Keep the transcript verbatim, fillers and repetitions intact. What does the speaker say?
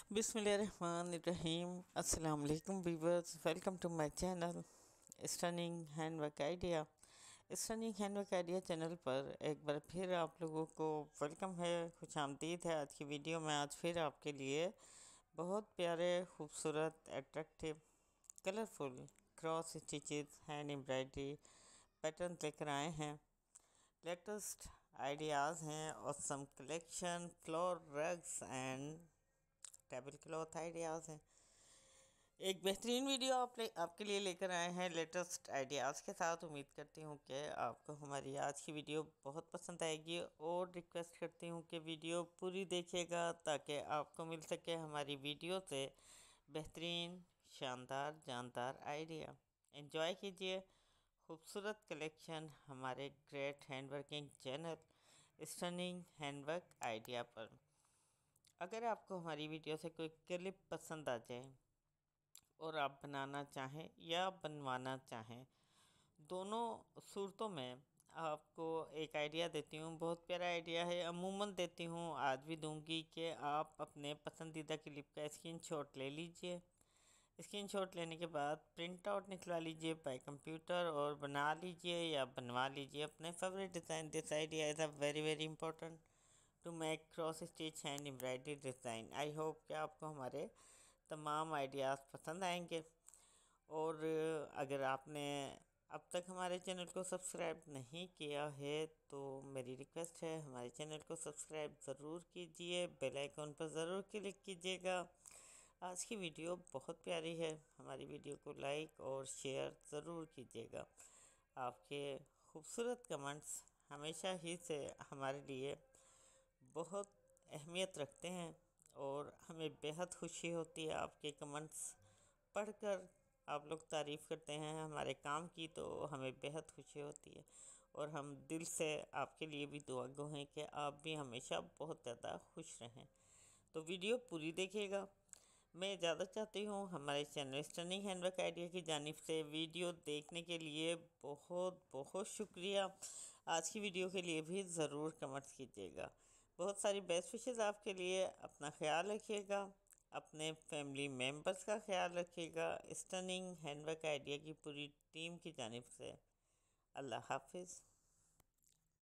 बिस्मिल्लाहिर्रहमानिर्रहीम। अस्सलाम वालेकुम viewers, welcome to my channel stunning handwork idea. Stunning handwork idea channel पर एक बार फिर आप लोगों को वेलकम है, खुश आमदीद है। आज की वीडियो में आज फिर आपके लिए बहुत प्यारे, खूबसूरत, attractive, colourful cross stitches hand embroidery pattern लेकर आए हैं। लेटेस्ट आइडियाज़ हैं और some collection floor rugs and table cloth ideas हैं। एक बेहतरीन वीडियो आप ले, आपके लिए लेकर आए हैं लेटेस्ट आइडियाज़ के साथ। उम्मीद करती हूँ कि आपको हमारी आज की वीडियो बहुत पसंद आएगी और रिक्वेस्ट करती हूँ कि वीडियो पूरी देखिएगा ताकि आपको मिल सके हमारी वीडियो से बेहतरीन, शानदार, जानदार आइडिया। एंजॉय कीजिए खूबसूरत कलेक्शन हमारे great handworking channel stunning handwork idea पर। अगर आपको हमारी वीडियो से कोई क्लिप पसंद आ जाए और आप बनाना चाहें या बनवाना चाहें, दोनों सूरतों में आपको एक आइडिया देती हूँ। बहुत प्यारा आइडिया है, अमूमन देती हूँ, आज भी दूंगी कि आप अपने पसंदीदा क्लिप का स्क्रीनशॉट ले लीजिए। स्क्रीनशॉट लेने के बाद प्रिंट आउट निकलवा लीजिए बाय कंप्यूटर और बना लीजिए या बनवा लीजिए अपने favourite design. This idea is a very very important to make cross stitch hand embroidery design. I hope कि आपको हमारे तमाम आइडियाज़ पसंद आएंगे। और अगर आपने अब तक हमारे चैनल को सब्सक्राइब नहीं किया है तो मेरी रिक्वेस्ट है, हमारे चैनल को सब्सक्राइब ज़रूर कीजिए, बेल आइकन पर ज़रूर क्लिक कीजिएगा। आज की वीडियो बहुत प्यारी है, हमारी वीडियो को लाइक और शेयर ज़रूर कीजिएगा। आपके खूबसूरत कमेंट्स हमेशा ही से हमारे लिए बहुत अहमियत रखते हैं और हमें बेहद खुशी होती है आपके कमेंट्स पढ़कर। आप लोग तारीफ़ करते हैं हमारे काम की तो हमें बेहद खुशी होती है और हम दिल से आपके लिए भी दुआ गो हैं कि आप भी हमेशा बहुत ज़्यादा खुश रहें। तो वीडियो पूरी देखिएगा। मैं इजाज़त चाहती हूँ हमारे चैनल स्टनिंग हैंडवर्क आइडिया की जानिब से। वीडियो देखने के लिए बहुत बहुत शुक्रिया। आज की वीडियो के लिए भी ज़रूर कमेंट्स कीजिएगा। बहुत सारी बेस्ट विशेज़ आपके लिए। अपना ख्याल रखिएगा, अपने फैमिली मेम्बर्स का ख्याल रखिएगा। स्टनिंग हैंडवर्क आइडिया की पूरी टीम की जानिब से अल्लाह हाफिज़।